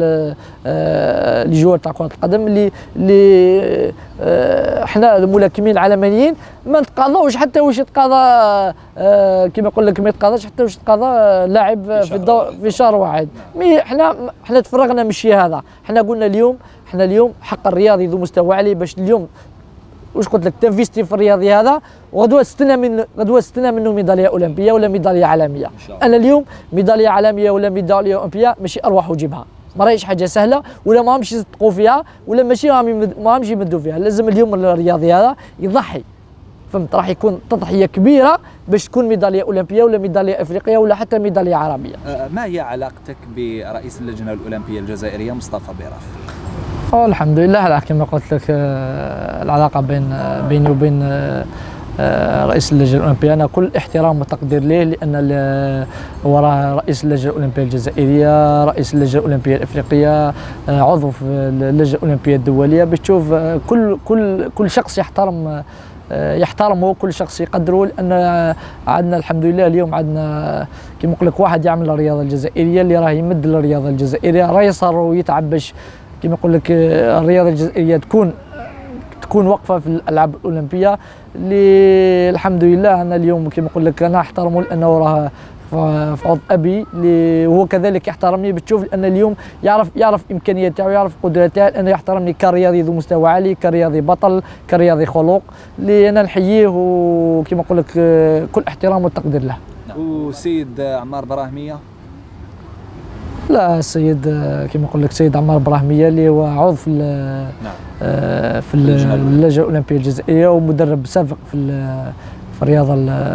لي جوار تاع كرة القدم اللي احنا الملاكمين العالميين ما نتقاضاوش حتى واش يتقاضى، كما يقول لك ما يتقاضاش حتى واش يتقاضى لاعب في شهر واحد. مي احنا تفرغنا من الشيء هذا. احنا قلنا اليوم حق الرياضي ذو مستوى عالي، باش اليوم واش قلت لك تنفيستي في الرياضي هذا، وغدوه استنى منه ميداليه اولمبيه ولا ميداليه عالميه. انا اليوم ميداليه عالميه ولا ميداليه اولمبيه ماشي ارواح وجيبها، ما راهيش حاجه سهله ولا ما همش يصدقوا فيها ولا ماشي ما همش يمدوا فيها. لازم اليوم الرياضي هذا يضحي، فهمت؟ راح يكون تضحيه كبيره باش تكون ميداليه اولمبيه ولا ميداليه افريقيه ولا حتى ميداليه عربيه. ما هي علاقتك برئيس اللجنه الاولمبيه الجزائريه مصطفى بيراف؟ الحمد لله. كما قلت لك العلاقه بيني وبين رئيس اللجنه الاولمبيه. انا كل احترام وتقدير ليه، لان هو رئيس اللجنه الاولمبيه الجزائريه، رئيس اللجنه الاولمبيه الافريقيه، عضو في اللجنه الاولمبيه الدوليه. بتشوف كل شخص يحترمه، كل شخص يقدره، لان عندنا الحمد لله اليوم عندنا كما نقول لك واحد يعمل الرياضه الجزائريه، اللي راه يمد الرياضه الجزائريه، راه يسهر ويتعب باش كما نقول لك الرياضه الجزائريه تكون واقفه في الالعاب الاولمبيه. اللي الحمد لله انا اليوم كما نقول لك انا احترمه، لانه راه في عض ابي، وهو كذلك يحترمني. بتشوف لان اليوم يعرف امكانياته ويعرف قدراته، لانه يحترمني كرياضي ذو مستوى عالي، كرياضي بطل، كرياضي خلوق، اللي انا نحييه وكما نقول لك كل احترام والتقدير له. وسيد عمار براهميه؟ لا، السيد كما نقول لك سيد عمار براهميه اللي هو عضو في في اللجنه الاولمبيه الجزائريه، ومدرب سابق في الرياضه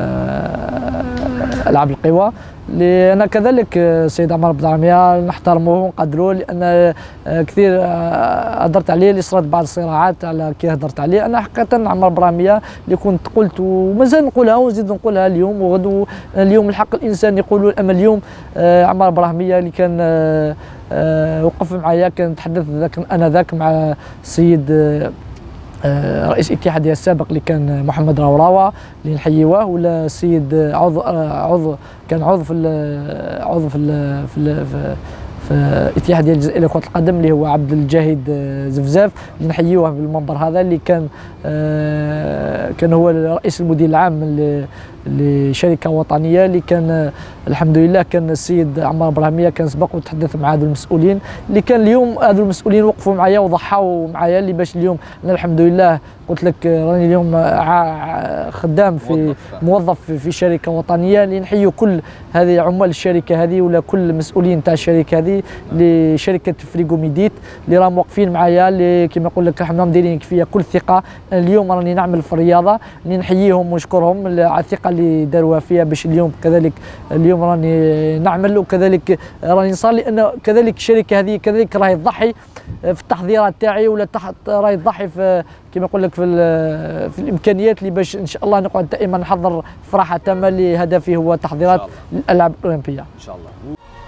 العاب القوى. اللي انا كذلك السيد عمار براهميه نحترمه ونقدروه، لان كثير هضرت عليه، اللي صارت بعض الصراعات على كي هضرت عليه. انا حقيقه عمار براهميه اللي كنت قلت ومازال نقولها ونزيد نقولها اليوم وغدو، اليوم الحق الانسان يقولوا. اما اليوم عمار براهميه اللي كان وقف معايا، كان تحدث ذاك مع السيد رئيس الاتحادية السابق اللي كان محمد راوراوة اللي نحيوه، ولا السيد كان عضو في الاتحادية الجزائرية لكرة القدم اللي هو عبد الجاهد زفزاف، اللي نحيوه بالمنبر هذا، اللي كان هو رئيس المدير العام لشركة وطنية، اللي كان الحمد لله كان السيد عمار براهميه كان سبق وتحدث مع هذو المسؤولين، اللي كان اليوم هذو المسؤولين وقفوا معايا وضحوا معايا، اللي باش اليوم انا الحمد لله قلت لك راني اليوم خدام موظف في شركة وطنية، اللي نحيوا كل هذه عمال الشركة هذه ولا كل المسؤولين تاع الشركة هذه لشركة فريغو ميديت، اللي راهم واقفين معايا، اللي كما نقول لك راهم مديرين فيا كل ثقة. اليوم راني نعمل في الرياضة، اللي نحييهم ونشكرهم على الثقة اللي داروها فيها، باش اليوم كذلك اليوم راني نعمل، وكذلك راني نصلي لأن كذلك الشركة هذه كذلك راهي تضحي في التحضيرات تاعي، ولا راهي تضحي في كما نقول لك في الامكانيات، اللي باش ان شاء الله نقعد دائما نحضر فرحه تامه لهدفي هو تحضيرات الالعاب الاولمبيه ان شاء الله.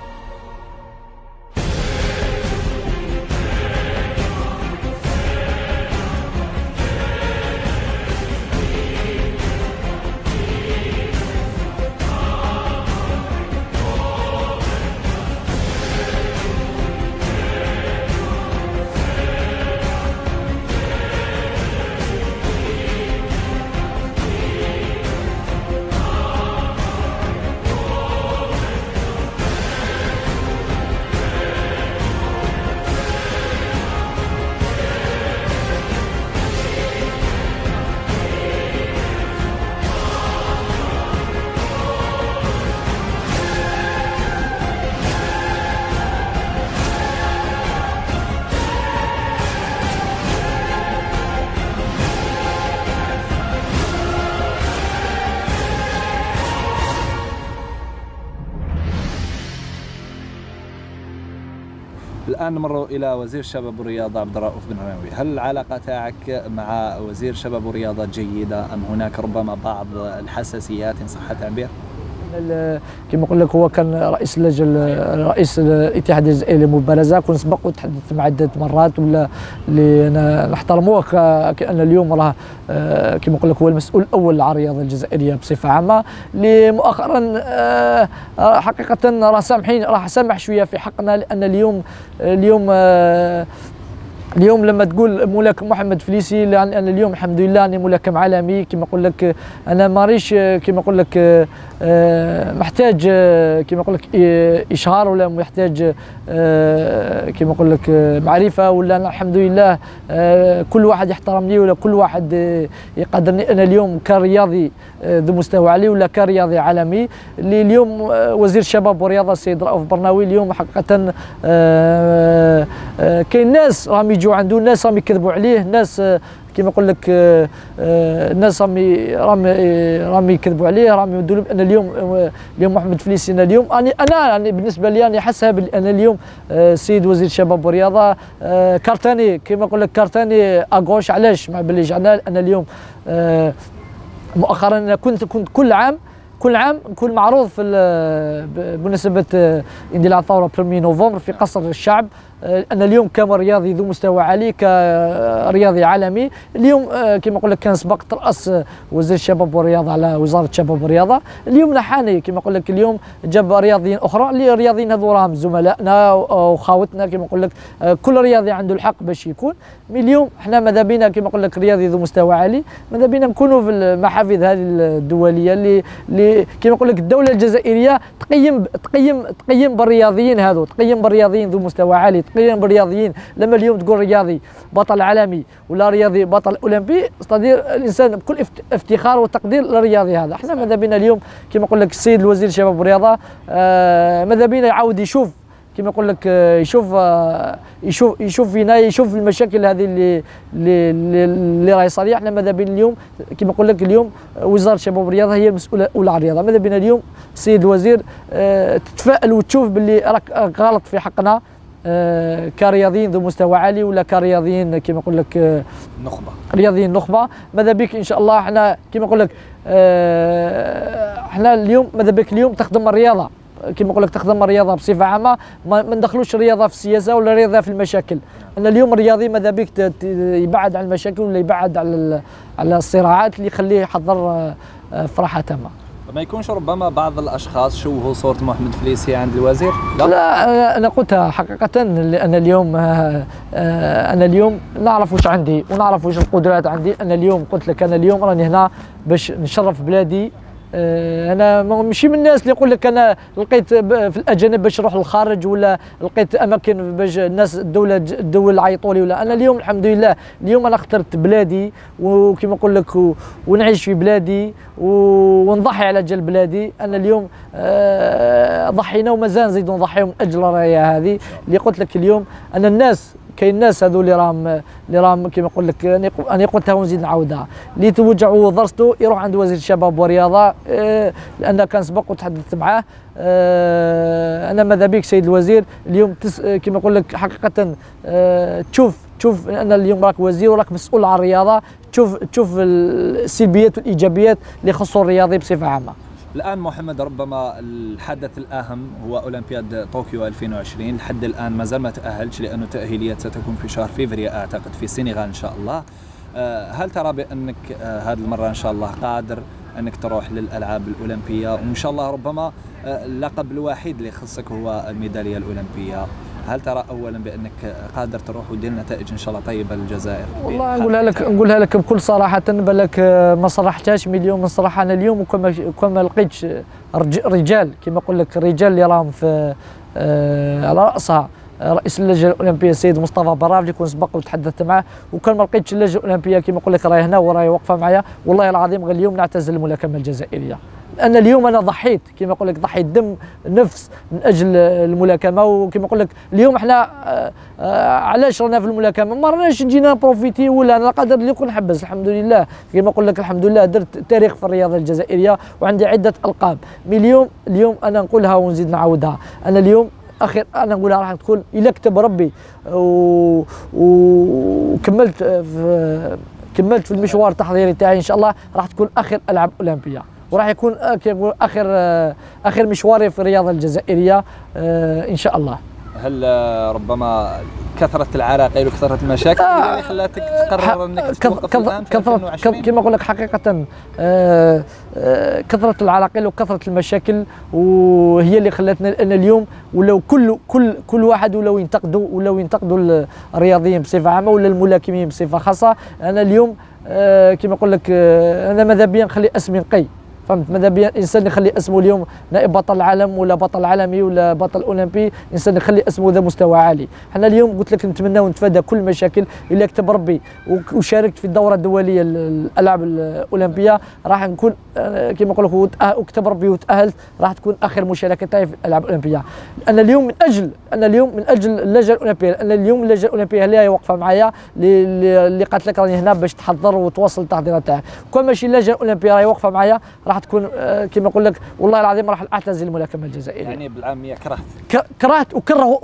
الآن نمر إلى وزير الشباب والرياضة عبد الرؤوف بن رماوي. هل العلاقة تاعك مع وزير الشباب والرياضة جيدة أم هناك ربما بعض الحساسيات إن صح التعبير؟ كما نقول لك هو كان رئيس رئيس الاتحاد الجزائري للمبارزه، كنت سبق وتحدثت مع عده مرات، ولا اللي نحترموه كأن اليوم راه كما نقول لك هو المسؤول الاول على الرياضه الجزائريه بصفه عامه، اللي مؤخرا حقيقه راه سامح شويه في حقنا، لان اليوم لما تقول ملاكم محمد فليسي، لان يعني اليوم الحمد لله اني ملاكم عالمي، كما نقول لك انا ماريش كما نقول لك محتاج كما نقول لك اشهار، ولا محتاج كما نقول لك معرفه، ولا أنا الحمد لله كل واحد يحترمني، ولا كل واحد يقدرني انا اليوم كرياضي ذو مستوى عالي، ولا كرياضي عالمي. اللي اليوم وزير الشباب والرياضه السيد رؤوف برناوي اليوم حقيقه كاين ناس راهم يجوا عنده، ناس راهم يكذبوا عليه، ناس كما نقول لك الناس راهم يكذبوا عليه، راهم يودوا له بان اليوم محمد فليسي اليوم انا بالنسبه لي انا حسب ان اليوم السيد وزير الشباب والرياضه كارتاني، كما نقول لك كارتاني اغوش. علاش ما بليش انا؟ لان اليوم مؤخرا كنت كل عام نكون معروض في بمناسبة اندلاع الثورة 1 نوفمبر في قصر الشعب. أنا اليوم كرياضي ذو مستوى عالي، كرياضي عالمي، اليوم كما نقول لك كان سبق ترأس وزير الشباب والرياضة على وزارة الشباب والرياضة. اليوم نحاني كما نقول لك اليوم جاب رياضيين أخرى، اللي الرياضيين هذو راهم زملائنا وخاوتنا كما نقول لك، كل رياضي عنده الحق باش يكون. اليوم احنا ماذا بينا كما نقول لك رياضي ذو مستوى عالي، ماذا بينا نكونوا في المحافظ هذه الدولية اللي كما نقول لك الدولة الجزائرية تقيم بالرياضيين هذو، تقيم بالرياضيين ذو مستوى عالي، تقيم بالرياضيين. لما اليوم تقول رياضي بطل عالمي ولا رياضي بطل اولمبي، استدير الانسان بكل افتخار وتقدير للرياضي هذا. احنا ماذا بينا اليوم كما نقول لك السيد الوزير الشباب والرياضة ماذا بينا يعاود يشوف كما نقول لك يشوف فينا، يشوف المشاكل هذه اللي راهي صاريه. احنا ماذا بينا اليوم كما نقول لك اليوم وزاره الشباب والرياضه هي المسؤوله الاولى على الرياضه. ماذا بينا اليوم السيد الوزير تتفائل وتشوف باللي راك غلط في حقنا كرياضيين ذو مستوى عالي ولا كرياضيين كما نقول لك نخبه، رياضيين نخبه. ماذا بك ان شاء الله احنا كما نقول لك احنا اليوم ماذا بك اليوم تخدم الرياضه كما نقول لك، تخدم الرياضه بصفه عامه، ما ندخلوش الرياضه في السياسه ولا الرياضه في المشاكل. انا اليوم الرياضي ماذا بك يبعد عن المشاكل ولا يبعد على الصراعات اللي يخليه يحضر فرحه تامه. ما يكونش ربما بعض الاشخاص شوهوا صوره محمد فليسي عند الوزير؟ لا انا قلتها حقيقه. انا اليوم نعرف واش عندي ونعرف واش القدرات عندي. انا اليوم قلت لك انا اليوم راني هنا باش نشرف بلادي. انا ماشي من الناس اللي يقول لك انا لقيت في الاجانب باش نروح للخارج ولا لقيت اماكن باش الناس الدول عيطوا لي ولا. انا اليوم الحمد لله اليوم انا اخترت بلادي وكما نقول لك ونعيش في بلادي ونضحي على جال بلادي. انا اليوم ضحينا ومازال نزيدوا نضحيوا من اجل الرايه هذه اللي قلت لك اليوم. انا الناس كاين الناس هذو اللي راهم كما نقول لك انا قلتها ونزيد نعاودها، اللي توجعوا ضرسته يروح عند وزير الشباب والرياضه لان كان سبق وتحدثت معاه. انا ماذا بك سيد الوزير اليوم كما نقول لك حقيقه تشوف ان اليوم راك وزير وراك مسؤول على الرياضه، تشوف السلبيات والايجابيات اللي يخصوا الرياضي بصفه عامه. الآن محمد ربما الحدث الأهم هو أولمبياد طوكيو 2020، لحد الآن ما زال ما تأهلش لأنه تأهيليات ستكون في شهر فيفري أعتقد في السنغال إن شاء الله. هل ترى بأنك هذه المرة إن شاء الله قادر أنك تروح للألعاب الأولمبية وإن شاء الله ربما اللقب الوحيد اللي يخصك هو الميدالية الأولمبية؟ هل ترى اولا بانك قادر تروح ودير نتائج ان شاء الله طيبه للجزائر؟ والله نقولها لك بكل صراحه، بالك ما صرحتهاش مليون من صراحه. انا اليوم وكما لقيتش رجال كما نقول لك الرجال اللي راهم في على راسها رئيس اللجنه الاولمبيه السيد مصطفى براف اللي كنت سبق وتحدثت معه، وكان ما لقيتش اللجنه الاولمبيه كما نقول لك راهي هنا وراهي واقفه معايا. والله العظيم غير اليوم نعتزل الملاكمه الجزائريه. أنا اليوم أنا ضحيت كما نقول لك، ضحيت دم نفس من أجل الملاكمة. وكما نقول لك اليوم احنا علاش رانا في الملاكمة؟ ما راناش نجينا بروفيتي ولا أنا قادر اللي نكون نحبس. الحمد لله كما نقول لك الحمد لله درت تاريخ في الرياضة الجزائرية وعندي عدة ألقاب. اليوم أنا نقولها ونزيد نعاودها. أنا اليوم اخر انا نقولها راح تكون الى كتب ربي وكملت في المشوار التحضيري تاعي ان شاء الله راح تكون اخر العاب اولمبيه، وراح يكون اخر مشواري في الرياضه الجزائريه ان شاء الله. هل ربما كثرة العراقيل وكثرة المشاكل اللي خلاتك تقرر انك توقف الان في 2020؟ كما نقول لك حقيقة كثرة العراقيل وكثرة المشاكل وهي اللي خلاتنا ان اليوم ولو كل واحد ولو ينتقدوا الرياضيين بصفة عامة ولا الملاكمين بصفة خاصة. انا اليوم كما نقول لك انا ماذا بيا نخلي اسمي نقي، فهمت؟ ماذا بيا الانسان يخلي اسمه اليوم نائب بطل العالم ولا بطل عالمي ولا بطل اولمبي، الانسان يخلي اسمه ذا مستوى عالي. احنا اليوم قلت لك نتمنى ونتفادى كل المشاكل الا كتب ربي وشاركت في الدوره الدوليه الالعاب الاولمبيه راح نكون كما نقول لك وكتب ربي وتاهلت راح تكون اخر مشاركه تاعي في الالعاب الاولمبيه. انا اليوم من اجل اللجنه الاولمبيه، انا اليوم اللجنه الاولمبيه اللي هي واقفه معايا اللي قالت لك راني هنا باش تحضر وتواصل التحضيرات تاعك. كون ماشي اللجنه الاولمبيه راهي واقفه معايا راح تكون كما نقول لك والله العظيم راح اعتزل الملاكمه الجزائريه. يعني بالعاميه كرهت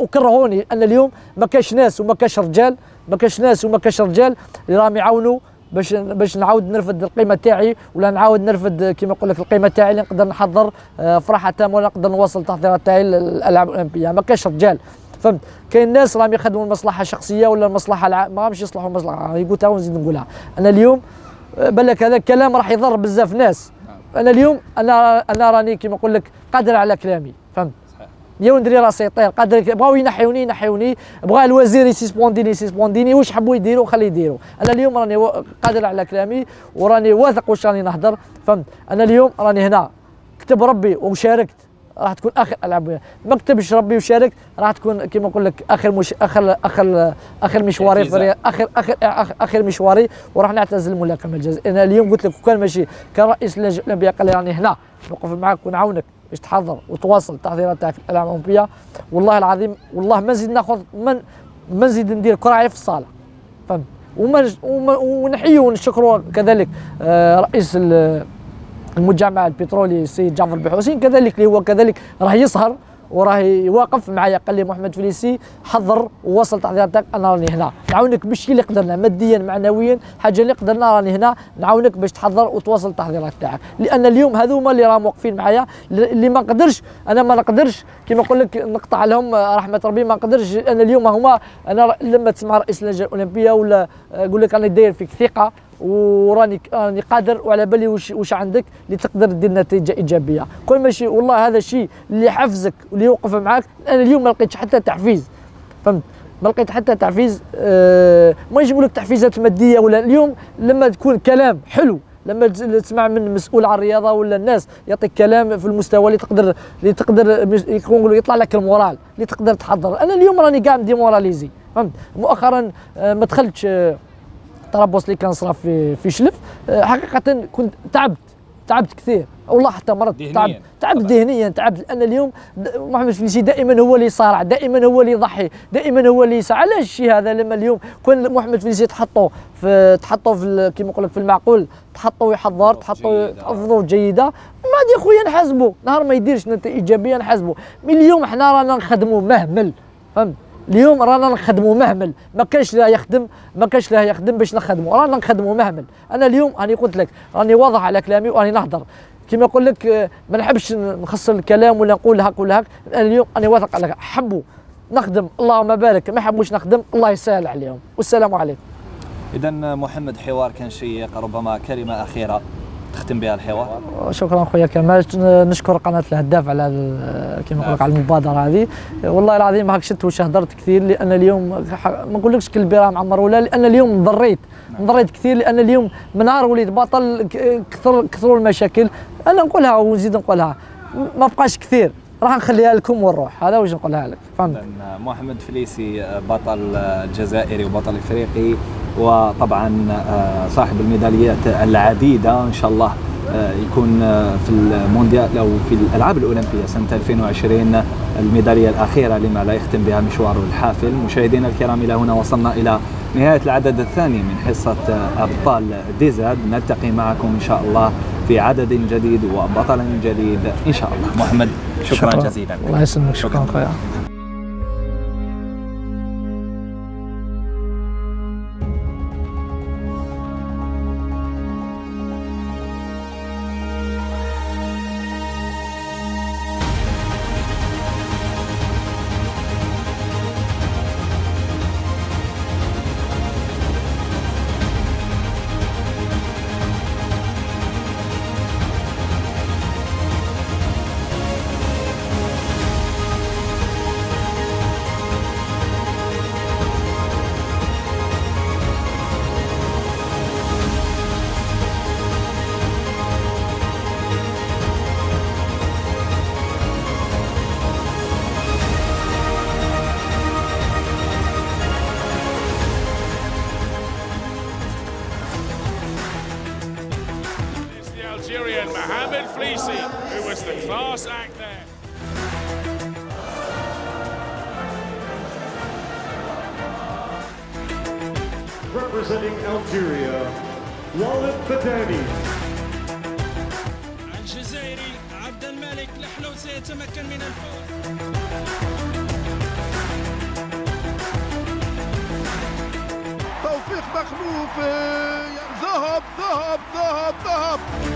وكرهوني. ان اليوم ما كاش ناس وما كاش رجال اللي راهم يعاونوا باش نعاود نرفد القيمه تاعي، ولا نعاود نرفد كما نقول لك القيمه تاعي اللي نقدر نحضر فرحه تامه، ولا نقدر نوصل التحضيرات تاعي للالعاب الاولمبيه. ما كاش رجال، فهمت؟ كاين ناس راهم يخدموا المصلحه الشخصيه ولا المصلحه ما راهمش يصلحوا المصلحه. يقول تا نزيد نقولها انا اليوم، بالك هذا الكلام راح يضر بزاف ناس. انا اليوم انا راني كما نقول لك قادر على كلامي، فهمت؟ يا ندري راسي طير قادر. بغاو ينحيوني، بغا الوزير يسيسبونديني، واش حبوا يديروا خلي يديروا. انا اليوم راني قادر على كلامي، وراني واثق واش راني نهضر، فهمت؟ انا اليوم راني هنا كتب ربي وشاركت، راح تكون اخر العاب. ما كتبش ربي وشاركت راح تكون كما نقول لك اخر مشواري في اخر مشواري، وراح نعتزل الملاكمه الجزائريه. انا اليوم قلت لك وكان ماشي كان رئيس اللجنه الاولمبيه قال لي راني هنا نوقف معاك ونعاونك باش تحضر وتواصل التحضيرات تاعك في الالعاب الاولمبيه. والله العظيم والله ما نزيد ناخذ ما نزيد ندير كراعي في الصاله، فهمت؟ ونحيي ونشكروا كذلك رئيس المجمع البترولي السيد جعفر بحوسين كذلك، اللي هو كذلك راه يسهر وراه يواقف معايا. قال لي محمد فليسي حضر ووصل تحضيراتك، انا راني هنا نعاونك بالشيء اللي قدرنا ماديا معنويا، حاجه اللي قدرنا راني هنا نعاونك باش تحضر وتواصل التحضيرات تاعك. لان اليوم هذوما اللي راهم واقفين معايا، اللي ما نقدرش انا ما نقدرش كيما نقول لك نقطع لهم رحمه ربي، ما نقدرش. انا اليوم هما انا لما تسمع رئيس اللجنه الاولمبيه ولا يقول لك انا داير فيك ثقه وراني قادر وعلى بالي واش عندك اللي تقدر دير نتيجه ايجابيه. قول ماشي والله هذا الشيء اللي يحفزك واللي يوقف معاك. انا اليوم ما لقيتش حتى تحفيز، فهمت؟ ما لقيت حتى تحفيز، ما يجيبوا لك تحفيزات ماديه ولا. اليوم لما تكون كلام حلو، لما تسمع من مسؤول عن الرياضه ولا الناس يعطيك كلام في المستوى اللي تقدر يقولوا يطلع لك المورال اللي تقدر تحضر. انا اليوم راني قاعد ديموراليزي، فهمت؟ مؤخرا ما دخلتش التربص اللي كان صرا في شلف. حقيقه كنت تعبت كثير والله، حتى مرضت تعبت ذهنيا، تعبت. لان اليوم محمد فليسي دائما هو اللي يصارع، دائما هو اللي يضحي، دائما هو اللي يسعى. علاش الشيء هذا؟ لما اليوم كون محمد فليسي تحطوا في كيما نقول لك في المعقول، تحطوا يحضر، تحضروا جيده، ما دي خويا نحاسبوا. نهار ما يديرش نتيجه ايجابيه نحاسبوا. من اليوم حنا رانا نخدموا مهمل، فهمت؟ اليوم رانا نخدموا مهمل، ما كانش لا يخدم باش نخدموا، رانا نخدموا مهمل. انا اليوم راني قلت لك راني واضح على كلامي وراني نهضر كما نقول لك، ما نحبش نخسر الكلام ولا نقول هاك ولا هاك. انا اليوم راني واثق على حبوا نخدم اللهم بارك، ما حبوش نخدم الله يسهل عليهم. والسلام عليكم. اذا محمد حوار كان شيق، ربما كلمه اخيره تختم بها الحوار. شكرا خويا كمال، نشكر قناه الهداف على كما نقول لك على المبادره هذه. والله العظيم هاك شت واش هضرت كثير، لان اليوم ما نقولكش كلبي راه معمر ولا، لان اليوم ضريت كثير. لان اليوم من نهار وليت بطل كثروا المشاكل. انا نقولها ونزيد نقولها، ما بقاش كثير، راح نخليها لكم ونروح. هذا واش نقولها لك، فهمت؟ محمد فليسي بطل الجزائري وبطل افريقي، وطبعا صاحب الميداليات العديده. ان شاء الله يكون في المونديال او في الالعاب الاولمبيه سنه 2020 الميداليه الاخيره لما لا يختم بها مشواره الحافل. مشاهدينا الكرام، الى هنا وصلنا الى نهايه العدد الثاني من حصه ابطال ديزاد. نلتقي معكم ان شاء الله في عدد جديد وبطل جديد ان شاء الله. محمد شكرا جزيلا. الله يسلمك. شكرا خويا. Algerian Mohamed Fleissy, who was the class act there. Representing Algeria, Walid Badani. الجزائري عبد الملك الحلو سيتمكن من الفوز. توفيق مخلوف ذهب ذهب ذهب ذهب